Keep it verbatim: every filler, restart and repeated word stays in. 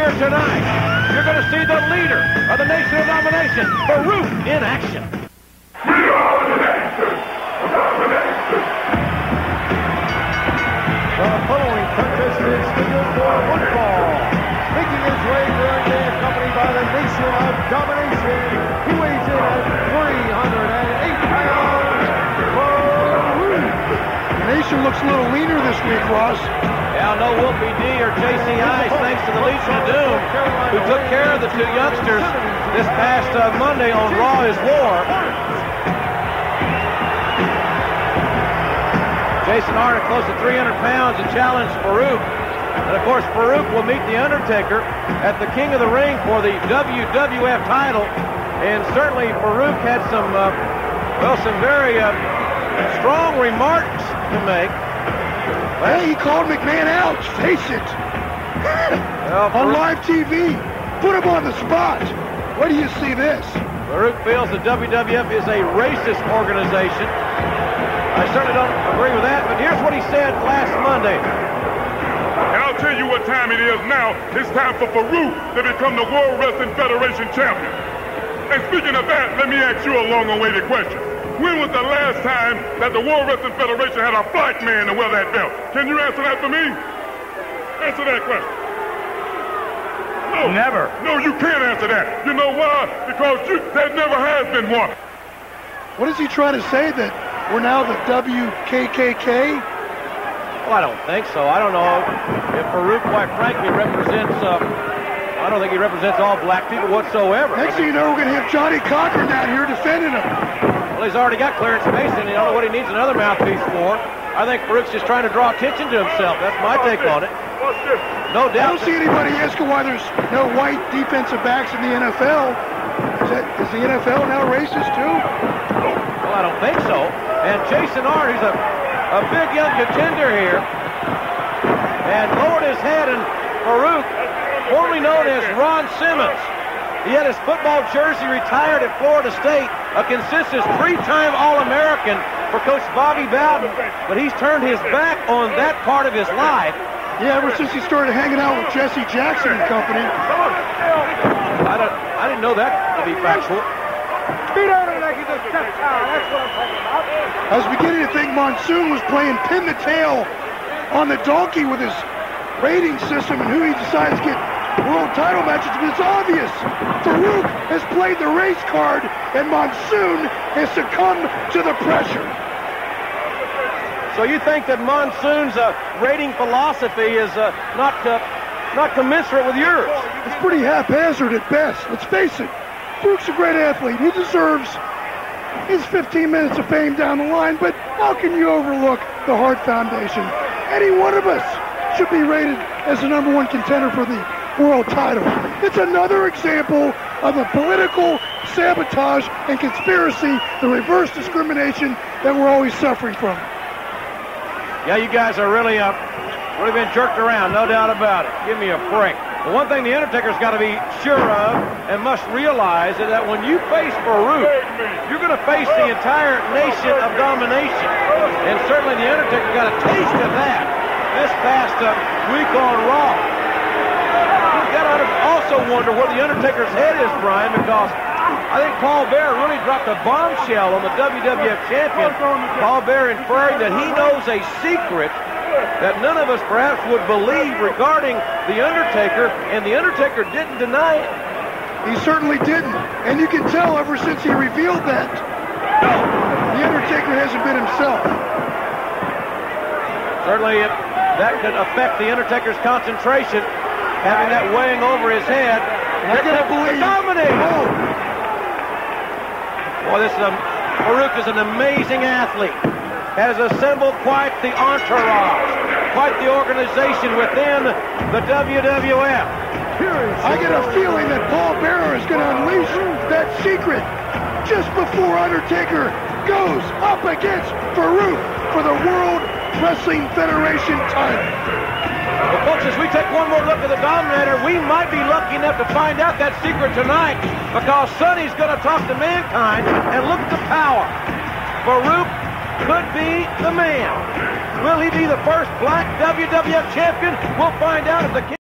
here tonight, you're going to see the leader of the Nation of Domination, Faarooq, in action. We are the Nation of Domination. The following contest is scheduled for football. Making his way during day, accompanied by the Nation of Domination. He weighs in at three hundred eight pounds. Faarooq. The Nation looks a little leaner this week, Ross. Yeah, no Wolfie D or J C Ice, thanks to the Legion of Doom, who took care of the two youngsters this past uh, Monday on Raw is War. Jason Ahrndt close to three hundred pounds and challenged Faarooq. And of course, Faarooq will meet The Undertaker at the King of the Ring for the W W F title. And certainly Faarooq had some, uh, well, some very uh, strong remarks to make. Hey, he called McMahon out. Face it. Well, on live T V. Put him on the spot. Where do you see this? Faarooq feels the W W F is a racist organization. I certainly don't agree with that, but here's what he said last Monday. And I'll tell you what time it is now. It's time for Faarooq to become the World Wrestling Federation champion. And speaking of that, let me ask you a long-awaited question. When was the last time that the World Wrestling Federation had a black man to wear that belt? Can you answer that for me? Answer that question. No. Never. No, you can't answer that. You know why? Because you, there never has been one. What is he trying to say, that we're now the W K K K? Well, I don't think so. I don't know if Faarooq, quite frankly, represents, uh, I don't think he represents all black people whatsoever. Next thing you know, we're going to have Johnny Cochran out here defending him. Well, he's already got Clarence Mason. I don't know what he needs another mouthpiece for. I think Faarooq's just trying to draw attention to himself. That's my take on it. No doubt. I don't see anybody asking why there's no white defensive backs in the N F L. Is, that, is the N F L now racist too? Well, I don't think so. And Jason Ahrndt, who's a, a big young contender here, and lowered his head, and Faarooq, formerly known as Ron Simmons. He had his football jersey retired at Florida State, a consistent three-time All-American for Coach Bobby Bowden, but he's turned his back on that part of his life. Yeah, ever since he started hanging out with Jesse Jackson and company. I, don't, I didn't know that to be factual. I was beginning to think Monsoon was playing pin the tail on the donkey with his rating system and who he decides to get world title matches, but it's obvious. Faarooq has played the race card, and Monsoon has succumbed to the pressure. So you think that Monsoon's uh, rating philosophy is uh, not uh, not commensurate with yours? It's pretty haphazard at best. Let's face it. Faarooq's a great athlete. He deserves his fifteen minutes of fame down the line, but how can you overlook the Hart Foundation? Any one of us should be rated as the number one contender for the world title. It's another example of the political sabotage and conspiracy, the reverse discrimination that we're always suffering from. Yeah, you guys are really uh, really been jerked around, no doubt about it. Give me a break. The one thing the Undertaker's got to be sure of and must realize is that when you face Faarooq, you're going to face the entire Nation of Domination. And certainly the Undertaker got a taste of that this past uh, week on Raw. You've got to also wonder where the Undertaker's head is, Brian, because I think Paul Bearer really dropped a bombshell on the W W F champion. Paul Bearer inferring that he knows a secret that none of us perhaps would believe regarding The Undertaker, and The Undertaker didn't deny it. He certainly didn't, and you can tell ever since he revealed that, The Undertaker hasn't been himself. Certainly it, that could affect The Undertaker's concentration, having that weighing over his head. I can't believe dominating. Oh. Boy, this is a, Faarooq is an amazing athlete. Has assembled quite the entourage, quite the organization within the W W F. I get a feeling that Paul Bearer is going to unleash that secret just before Undertaker goes up against Faarooq for the World Wrestling Federation title. Well, folks, as we take one more look at the Dominator, we might be lucky enough to find out that secret tonight, because Sonny's going to talk to Mankind, and look at the power. Faarooq could be the man. Will he be the first black W W F champion? We'll find out at the King.